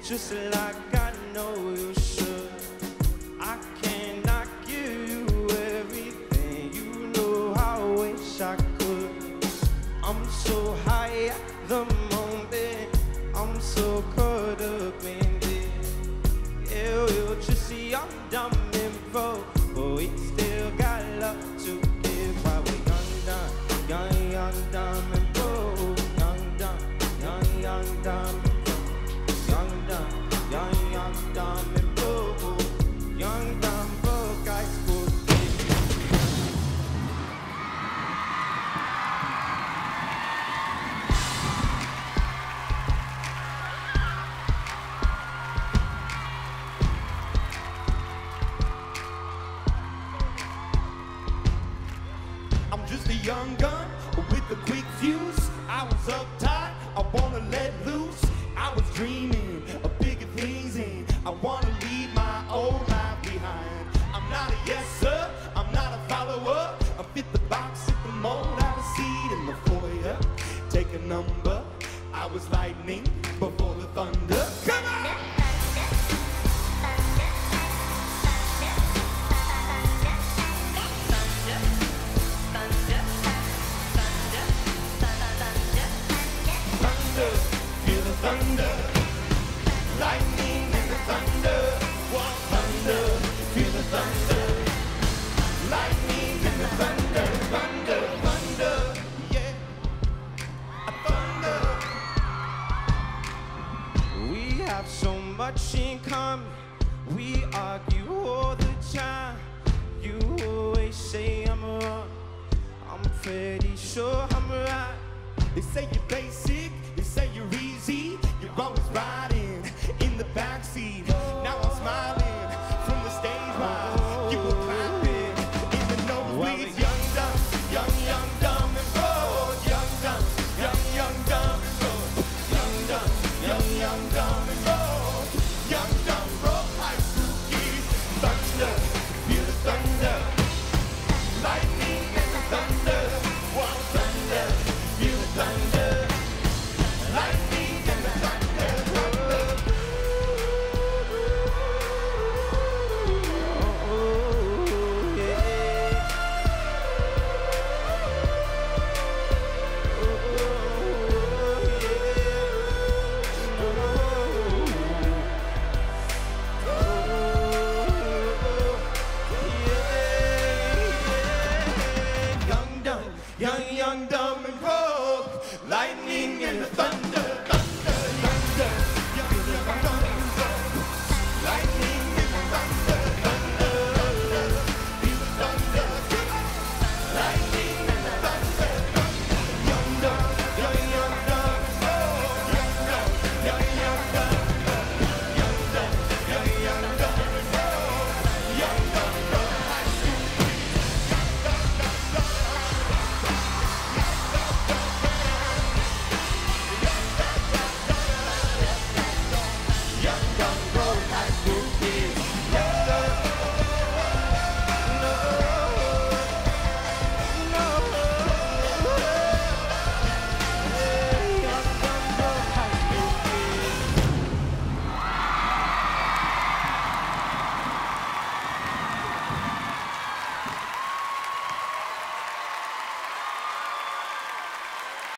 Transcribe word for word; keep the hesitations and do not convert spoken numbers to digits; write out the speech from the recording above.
just like I know you should. I cannot give you everything, you know I wish I could. I'm so high at the moment, I'm so caught up in this. Yeah, we're just young, dumb, and broke, but we still got love to give. While we're young, dumb, young, young, dumb, and broke. Young, dumb, young, young, dumb, and broke. Young, dumb, young, young, dumb, and broke. Young, dumb, broke, high school kids. I'm just a young gun with a quick fuse. I was uptight, I wanna let loose. I was dreaming of bigger things and I wanna leave my old life behind. I'm not a yes sir, I'm not a follower. I fit the box, fit the mold, I have a seat in the foyer. Take a number, I was lightning before the thunder. Come on! Feel the thunder, lightning and the thunder. Walk thunder, feel the thunder, lightning and the thunder, thunder, thunder, yeah, thunder. We have so much in common, we argue all the time. You always say I'm wrong, I'm pretty sure I'm right. They say you're basic, they say you're easy. You're always riding in the backseat.